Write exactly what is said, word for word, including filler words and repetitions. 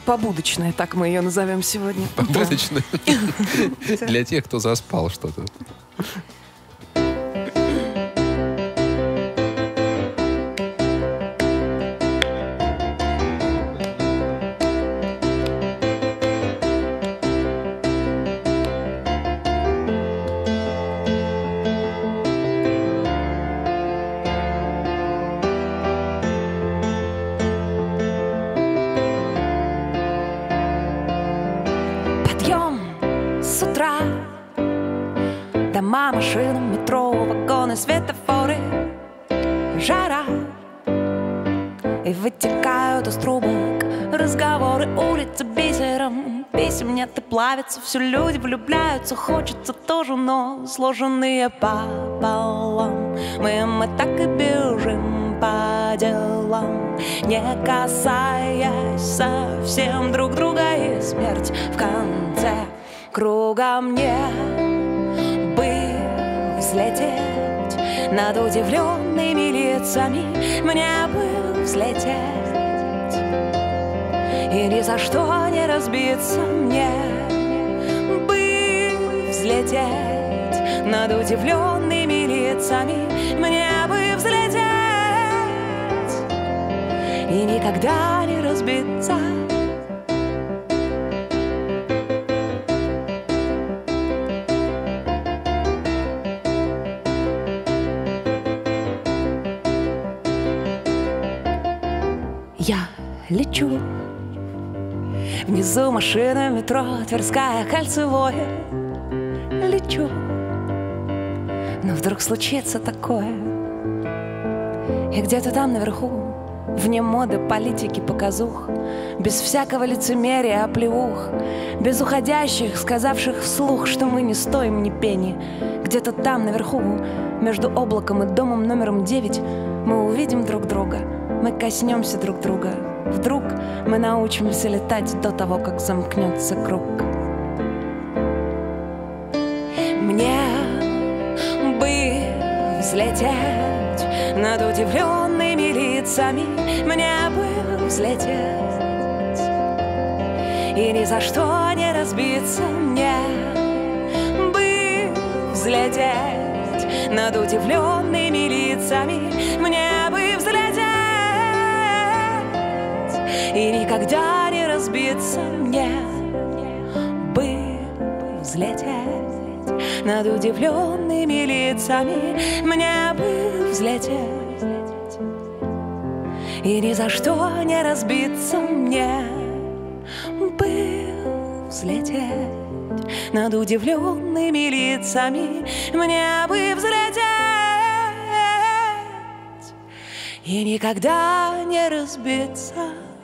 Побудочная, так мы ее назовем сегодня. Побудочная? Для тех, кто заспал что-то. Дома, машины, метро, вагоны, светофоры, жара. И вытекают из трубок разговоры, улицы бисером. Писем нет и плавится, все люди влюбляются. Хочется тоже, но сложенные пополам. Мы, мы так и бежим по делам, не касаясь совсем друг друга. И смерть в конце круга. Мне взлететь над удивленными лицами, мне бы взлететь и ни за что не разбиться. Мне бы взлететь над удивленными лицами, мне бы взлететь и никогда не разбиться. Я лечу. Внизу машина, метро, Тверская, Кольцевое. Лечу. Но вдруг случится такое, и где-то там наверху, вне моды, политики, показух, без всякого лицемерия, оплеух, без уходящих, сказавших вслух, что мы не стоим ни пени, где-то там наверху, между облаком и домом номером девять, мы увидим друг друга. Мы коснемся друг друга. Вдруг мы научимся летать до того, как замкнется круг. Мне бы взлететь над удивленными лицами, мне бы взлететь и ни за что не разбиться. Мне бы взлететь над удивленными лицами, мне бы взлететь и никогда не разбиться. Мне бы взлететь над удивленными лицами, мне бы взлететь и ни за что не разбиться. Мне бы взлететь над удивленными лицами, мне бы взлететь и никогда не разбиться.